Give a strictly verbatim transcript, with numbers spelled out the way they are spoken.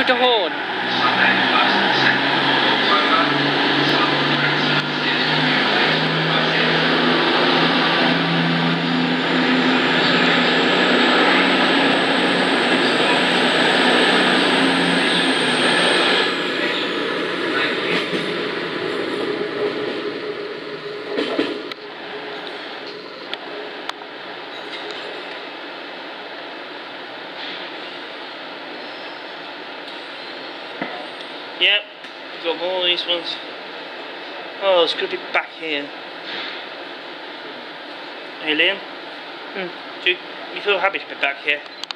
the horn. Yep, we've got more of these ones. Oh, it's going to be back here. Hey Liam, Hmm. do you, you feel happy to be back here?